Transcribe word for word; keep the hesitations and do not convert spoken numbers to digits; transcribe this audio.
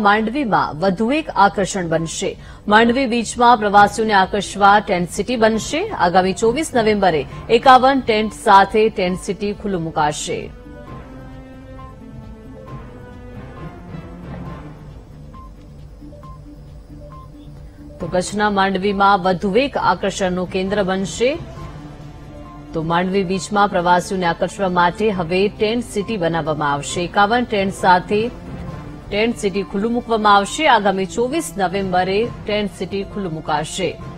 માંડવીમાં વધુ એક આકર્ષણ બનશે. માંડવી બીચમાં પ્રવાસીઓને આકર્ષવા ટેન્ટ સિટી બનશે. આગામી ચોવીસ નવેમ્બરે એકાવન ટેન્ટ સાથે ટેન્ટ સિટી ખુલ્લું મુકાશે. તો કચ્છના માંડવીમાં વધુ એક આકર્ષણનું કેન્દ્ર બનશે. તો માંડવી બીચમાં પ્રવાસીઓને આકર્ષવા માટે હવે ટેન્ટ સિટી બનાવવામાં આવશે. એકાવન ટેન્ટ સાથે ટેન્ટ સિટી ખુલ્લું મૂકવામાં આવશે. આગામી ચોવીસ નવેમ્બરે ટેન્ટ સિટી ખુલ્લું મુકાશે.